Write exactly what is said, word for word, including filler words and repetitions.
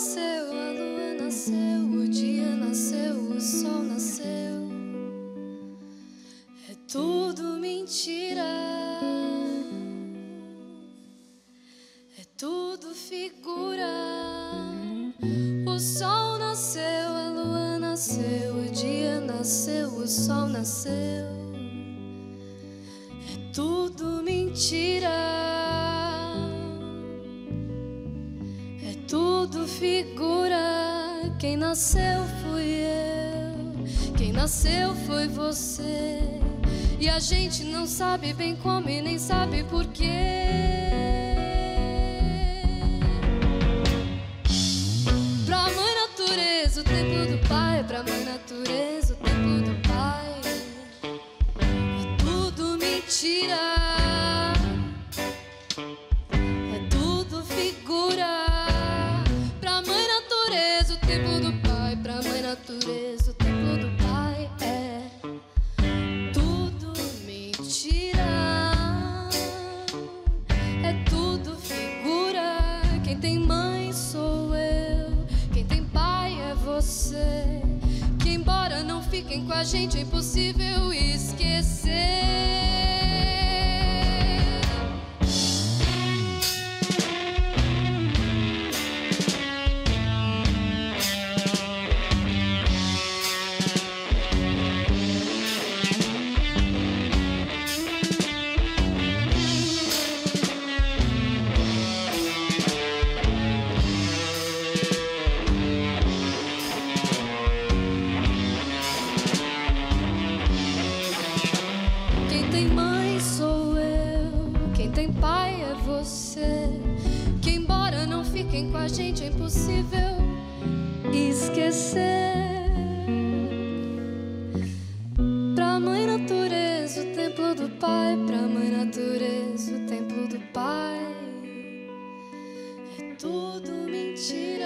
nasceu, a lua nasceu, o dia nasceu, o sol nasceu. É tudo mentira, é tudo figura. O sol nasceu, a lua nasceu, o dia nasceu, o sol nasceu. É tudo mentira, tudo figura. Quem nasceu fui eu, quem nasceu foi você. E a gente não sabe bem como e nem sabe porquê. Pra mãe natureza o templo do pai, pra mãe natureza o templo do pai. É tudo mentira, é tudo figura. O templo do pai, pra mãe natureza, o templo do pai é tudo mentira, é tudo figura. Quem tem mãe sou eu, quem tem pai é você, que embora não fiquem com a gente é impossível esquecer. Quem tem mãe sou eu, quem tem pai é você, que embora não fiquem com a gente é impossível esquecer. Pra mãe natureza o templo do pai, pra mãe natureza o templo do pai. É tudo mentira.